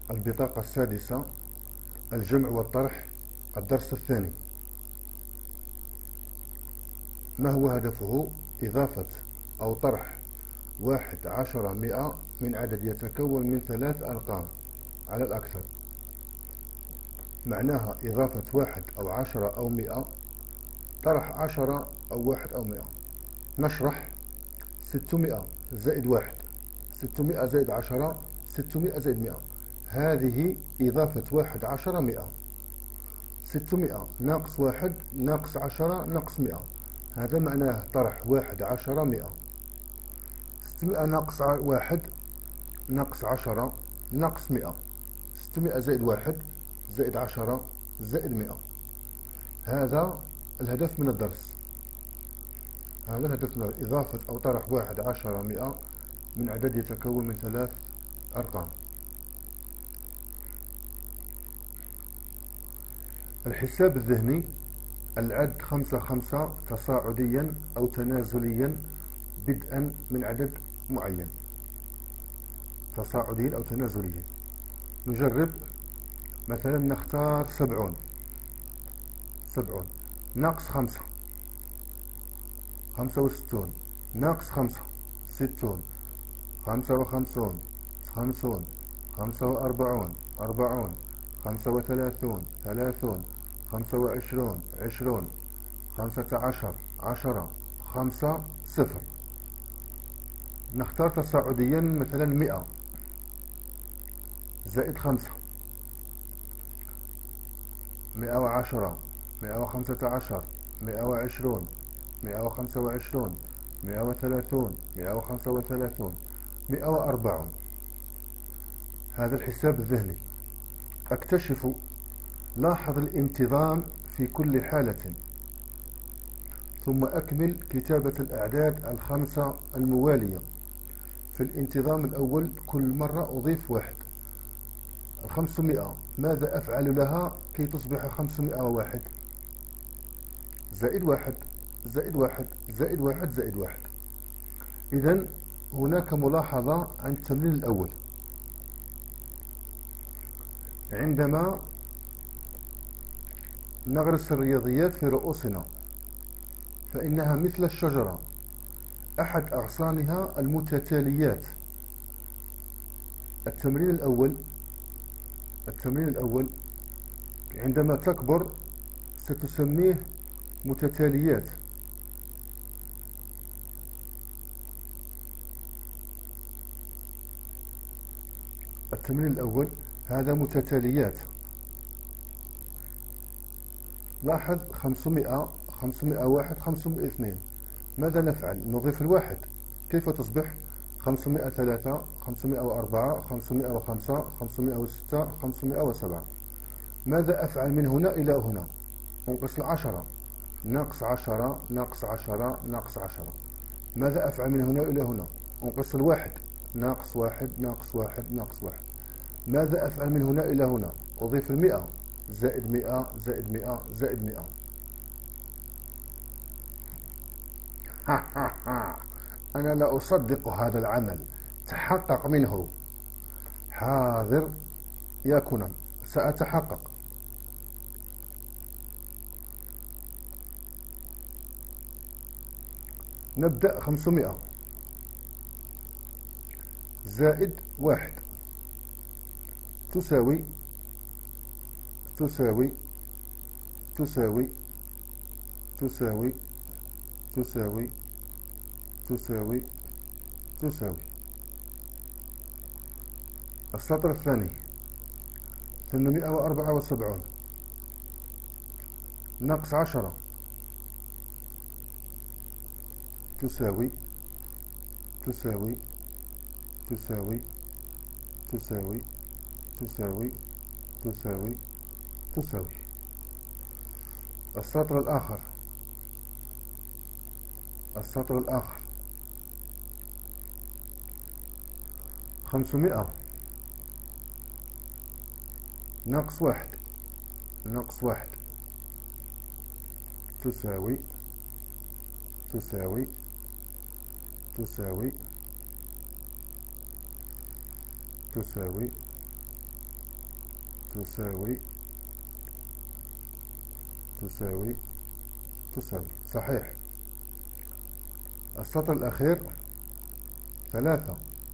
البطاقة السادسة: الجمع والطرح. الدرس الثاني. ما هو هدفه؟ إضافة أو طرح 11 من عدد يتكون من 3 أرقام على الأكثر. معناها إضافة 1 أو 10 أو 100، طرح 10 أو 1 أو 100. نشرح: 600 زائد 1، 600 زائد 10، 600 زائد 100. هذه إضافة 1 10 100. 600 ناقص 1 ناقص 10 ناقص 100، هذا معناه طرح 1 10 100. 600 ناقص 1 ناقص 10 ناقص 100. 600 زائد 1 زائد 10 زائد 100. هذا الهدف من الدرس. هذا الهدف من إضافة أو طرح 1 10 100 من عدد يتكون من 3 أرقام. الحساب الذهني: العد 5 5 تصاعديا أو تنازليا بدءا من عدد معين. تصاعديا أو تنازليا. نجرب. مثلا نختار 70. 70 ناقص 5 65، ناقص 5 60، 55 50، 45 40، 35 30، 25 20، 15 10 5 0. نختار تصاعديا مثلا 100 زائد 5 110 115 120 125 130 135 140. هذا الحساب الذهني. اكتشف: لاحظ الانتظام في كل حالة، ثم أكمل كتابة الأعداد الخمسة الموالية. في الانتظام الأول كل مرة أضيف 1. 500 ماذا أفعل لها كي تصبح 501؟ زائد 1 زائد 1 زائد 1 زائد 1. إذن هناك ملاحظة عن التمرين الأول. عندما نغرس الرياضيات في رؤوسنا فإنها مثل الشجرة، أحد أغصانها المتتاليات. التمرين الأول عندما تكبر ستسميه متتاليات. التمرين الأول هذا متتاليات. لاحظ 500 501 502. ماذا نفعل؟ نضيف الواحد. كيف تصبح 503 504 505 506 507؟ ماذا أفعل من هنا إلى هنا؟ أنقص 10 ناقص 10 ناقص 10 ناقص 10. ماذا أفعل من هنا إلى هنا؟ أنقص الواحد ناقص 1 ناقص 1 ناقص 1. ماذا أفعل من هنا إلى هنا؟ أضيف 100 زائد 100 زائد 100 زائد 100. أنا لا أصدق هذا العمل. تحقق منه. حاضر يا كونان، سأتحقق. نبدأ. 500 زائد 1 تساوي تساوي تساوي تساوي تساوي تساوي تساوي. السطر الثاني: 874 ناقص 10 تساوي تساوي تساوي تساوي تساوي تساوي تساوي. السطر الآخر 500 ناقص 1 ناقص 1 تساوي تساوي تساوي تساوي تساوي تساوي تساوي. صحيح. السطر الأخير 3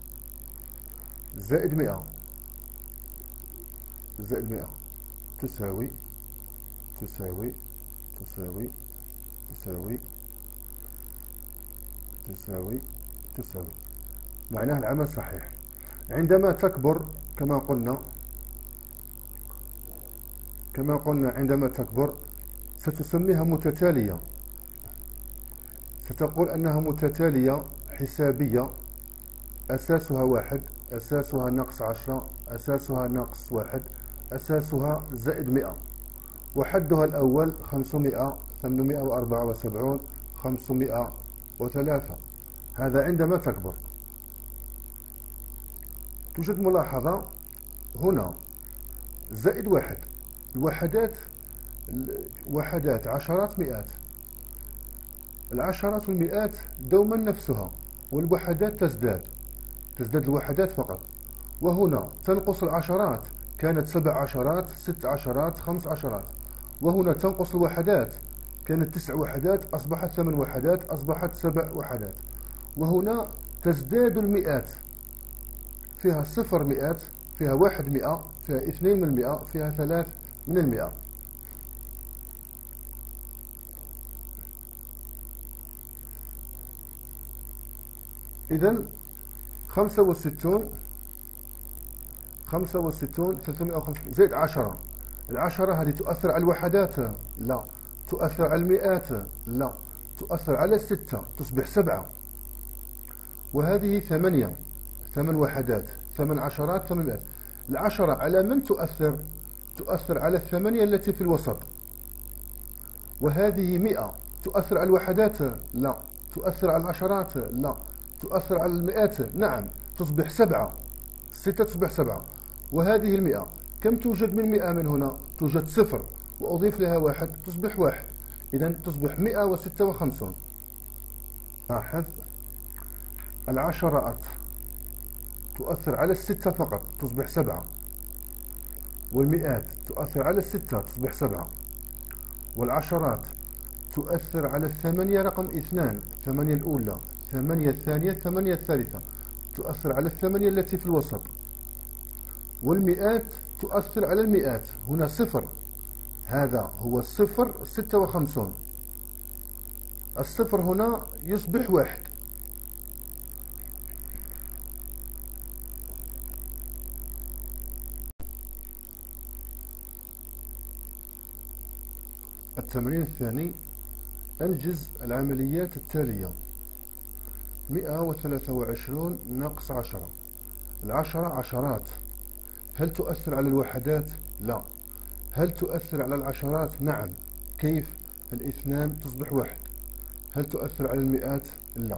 زائد 100 زائد 100 تساوي تساوي تساوي تساوي تساوي تساوي. معناه العمل صحيح. عندما تكبر كما قلنا عندما تكبر ستسميها متتالية، ستقول أنها متتالية حسابية، أساسها 1، أساسها -10، أساسها -1، أساسها زائد 100، وحدها الأول 500، 874، 503. هذا عندما تكبر. توجد ملاحظة هنا، زائد 1. الوحدات عشرات مئات، العشرات والمئات دوما نفسها، والوحدات تزداد الوحدات فقط. وهنا تنقص العشرات، كانت 7 عشرات، 6 عشرات، 5 عشرات. وهنا تنقص الوحدات، كانت 9 وحدات أصبحت 8 وحدات، أصبحت 7 وحدات. وهنا تزداد المئات، فيها 0 مئات، فيها 1 مئة، فيها 2 من المئة، فيها 3 من المئة. إذن 65 350 زائد 10. العشرة هذه تؤثر على الوحدات؟ لا. تؤثر على المئات؟ لا. تؤثر على 6 تصبح 7. وهذه 8 وحدات، 8 عشرات، 8 مئات. العشرة على من تؤثر؟ تؤثر على 8 التي في الوسط. وهذه 100 تؤثر على الوحدات؟ لا. تؤثر على العشرات؟ لا. تؤثر على المئات؟ نعم. تصبح 7، 6 تصبح 7. وهذه 100 كم توجد من 100 من هنا؟ توجد 0، وأضيف لها 1 تصبح 1. إذن تصبح 156. لاحظ، العشرات تؤثر على 6 فقط تصبح 7، والمئات تؤثر على 6 تصبح 7، والعشرات تؤثر على 8 رقم 2، 8 الأولى، 8 الثانية، 8 الثالثة، تؤثر على 8 التي في الوسط. والمئات تؤثر على المئات، هنا 0، هذا هو 0 56. الصفر هنا يصبح 1. التمرين الثاني: أنجز العمليات التالية. 123 ناقص 10. العشرة عشرات، هل تؤثر على الوحدات؟ لا. هل تؤثر على العشرات؟ نعم. كيف؟ الاثنان تصبح 1. هل تؤثر على المئات؟ لا.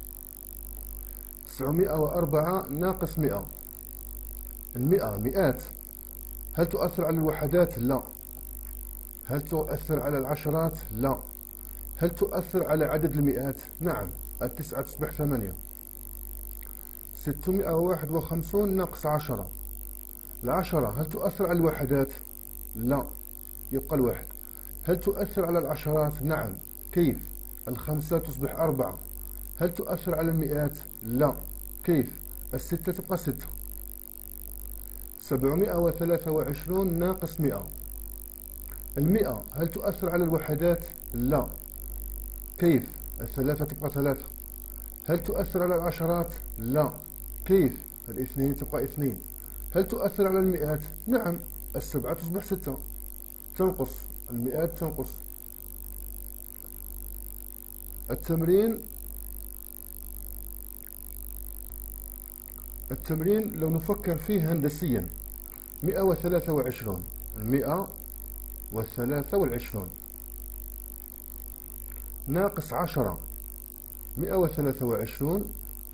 904 ناقص 100. المئة مئات، هل تؤثر على الوحدات؟ لا. هل تؤثر على العشرات؟ لا. هل تؤثر على عدد المئات؟ نعم. 9 تصبح 8. 651 ناقص 10. العشرة هل تؤثر على الوحدات؟ لا، يبقى الواحد. هل تؤثر على العشرات؟ نعم. كيف؟ 5 تصبح 4. هل تؤثر على المئات؟ لا. كيف؟ 6 تبقى 6. 723 ناقص 100. المئة هل تؤثر على الوحدات؟ لا. كيف؟ 3 تبقى 3. هل تؤثر على العشرات؟ لا. كيف؟ 2 تبقى 2. هل تؤثر على المئات؟ نعم. 7 تصبح 6. تنقص المئات، تنقص. التمرين لو نفكر فيه هندسيا: 123 ناقص 10. 123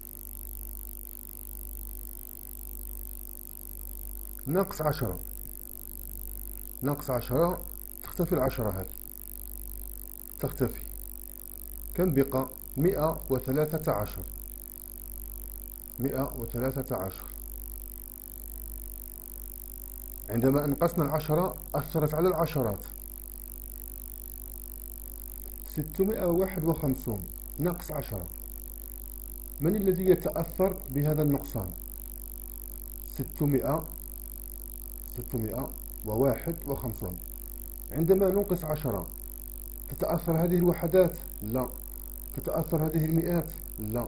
ناقص 10. ناقص 10 تختفي العشرة، هذه تختفي. كم بقى؟ 113. 113. عندما أنقصنا العشرة أثرت على العشرات. 651 ناقص 10، من الذي يتأثر بهذا النقصان؟ 651. عندما ننقص 10 تتأثر هذه الوحدات؟ لا. تتأثر هذه المئات؟ لا.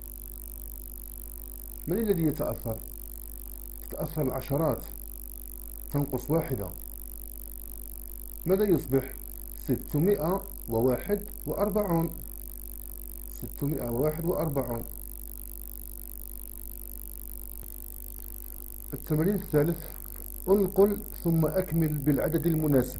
من الذي يتأثر؟ تتأثر العشرات، تنقص واحدة، ماذا يصبح؟ 641. 641. التمرين الثالث، انقل ثم أكمل بالعدد المناسب.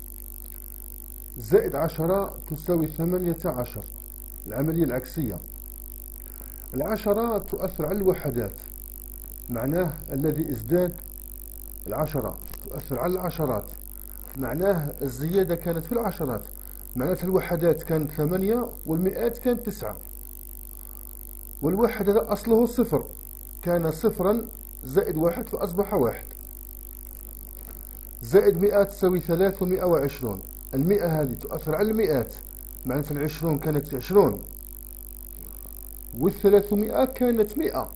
زائد 10 تساوي 18. العملية العكسية. العشرة تؤثر على الوحدات، معناه الذي ازداد. العشرة تؤثر على العشرات، معناه الزيادة كانت في العشرات، معناتها الوحدات كانت 8 والمئات كانت 9. والواحد هذا أصله صفر، كان صفرا زائد واحد فأصبح واحد. زائد 100 تساوي 320. المئة هذه تؤثر على المئات، معناتها العشرون كانت 20 والثلاثمائة كانت 100.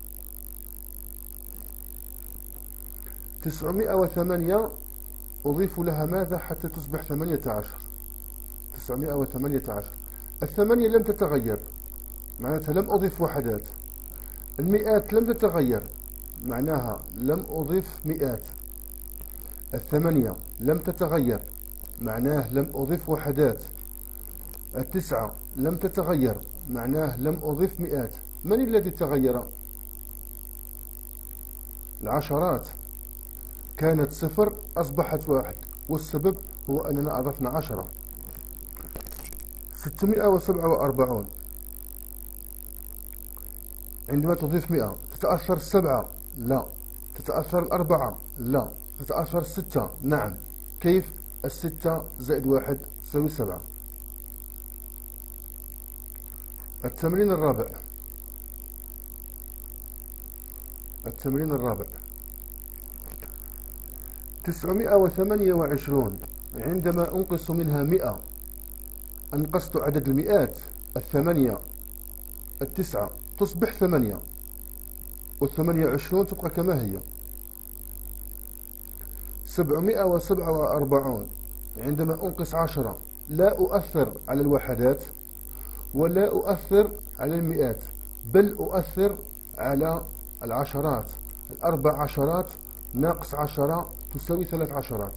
908 أضيف لها ماذا حتى تصبح 18؟ 918. الثمانية لم تتغير، معناتها لم أضيف وحدات. المئات لم تتغير، معناها لم أضيف مئات. الثمانية لم تتغير، معناه لم أضيف وحدات. التسعة لم تتغير، معناه لم أضيف مئات. من الذي تغير؟ العشرات، كانت صفر أصبحت واحد، والسبب هو أننا أضفنا 10. 647. عندما تضيف 100 تتأثر 7؟ لا. تتأثر 4؟ لا. تتأثر 6؟ نعم. كيف؟ 6 زائد 1 تساوي 7. التمرين الرابع. التمرين الرابع، 928 عندما أنقص منها 100 أنقصت عدد المئات. الثمانية، التسعة تصبح 8 وال28 تبقى كما هي. 747 عندما أنقص 10 لا أؤثر على الوحدات ولا أؤثر على المئات، بل أؤثر على العشرات. الأربع عشرات ناقص 10 تساوي 3 عشرات.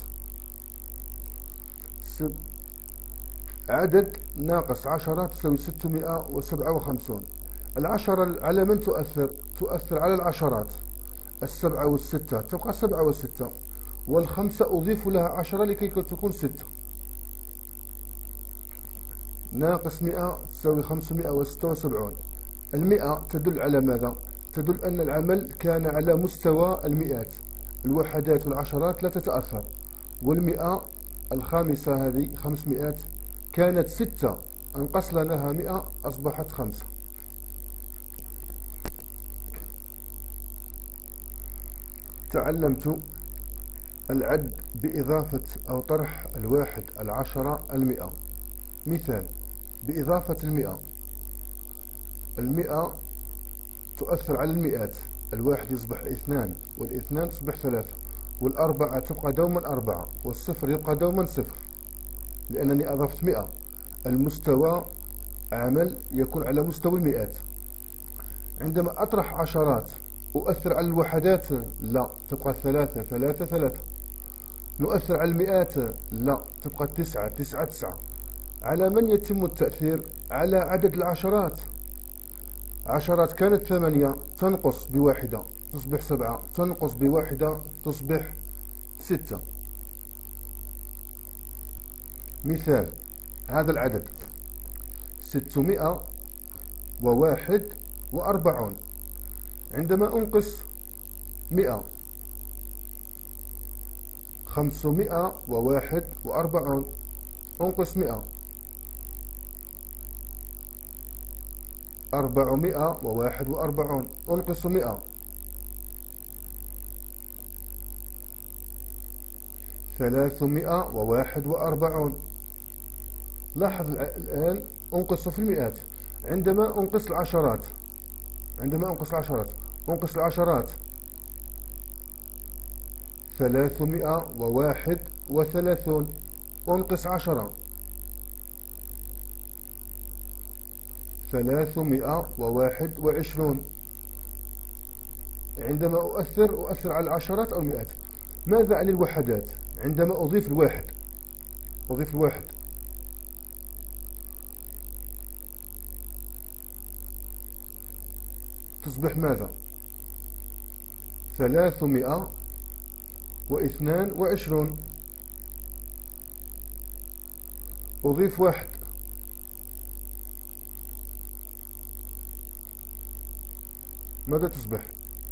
عدد ناقص 10 تساوي 657. العشرة على من تؤثر؟ تؤثر على العشرات. 7 و6 تبقى 7 و6، والخمسة أضيف لها 10 لكي تكون 6. ناقص 100 تساوي 576. المئة تدل على ماذا؟ تدل أن العمل كان على مستوى المئات. الوحدات والعشرات لا تتأثر. والمئة الخامسة هذه 500 كانت 6، أنقص لها 100 أصبحت 5. تعلمت العد بإضافة أو طرح الواحد، العشرة، المئة. مثال: بإضافة المئة تؤثر على المئات. الواحد يصبح 2 والاثنان تصبح 3 والأربعة تبقى دوما 4 والصفر يبقى دوما 0 لأنني أضفت 100. المستوى عمل يكون على مستوى المئات. عندما أطرح عشرات أؤثر على الوحدات؟ لا، تبقى 3 3 3. نؤثر على المئات؟ لا، تبقى 9 9 9. على من يتم التأثير؟ على عدد العشرات. عشرات كانت 8 تنقص بواحدة تصبح 7، تنقص بواحدة تصبح 6. مثال: هذا العدد 641. عندما أنقص 100 541. أنقص 100 441. أنقص 100 341. لاحظ الآن أنقص في المئات. عندما أنقص العشرات أنقص العشرات 331. أنقص 10 321. عندما أؤثر على العشرات أو المئات. ماذا عن الوحدات؟ عندما أضيف الواحد تصبح ماذا؟ 322. أضيف واحد ماذا تصبح؟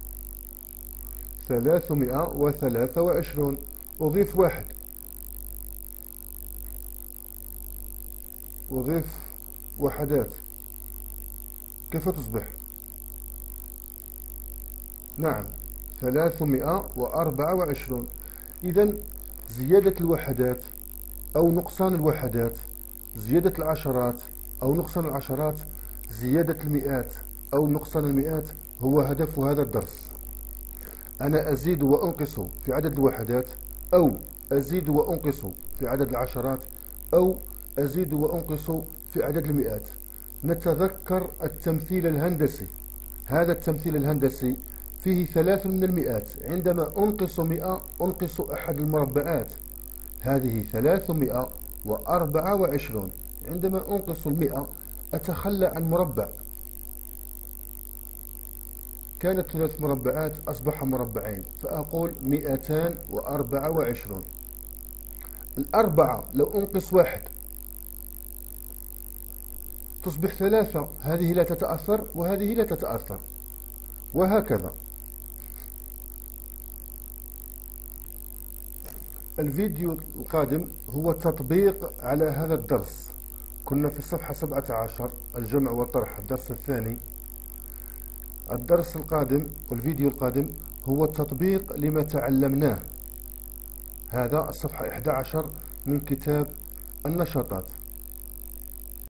323. أضيف واحد أضيف وحدات كيف تصبح؟ نعم 324. إذن زيادة الوحدات أو نقصان الوحدات، زيادة العشرات أو نقصان العشرات، زيادة المئات أو نقصان المئات هو هدف هذا الدرس. أنا أزيد وأنقص في عدد الوحدات، أو أزيد وأنقص في عدد العشرات، أو أزيد وأنقص في عدد المئات. نتذكر التمثيل الهندسي. هذا التمثيل الهندسي فيه 3 من المئات. عندما أنقص 100 أنقص أحد المربعات. هذه 324. عندما أنقص 100 أتخلى عن مربع. كانت 3 مربعات أصبح مربعين، فأقول 224. الأربعة لو أنقص واحد تصبح 3. هذه لا تتأثر وهذه لا تتأثر، وهكذا. الفيديو القادم هو تطبيق على هذا الدرس. كنا في الصفحة 17 الجمع والطرح الدرس الثاني. الدرس القادم والفيديو القادم هو تطبيق لما تعلمناه. هذا الصفحة 11 من كتاب النشاطات.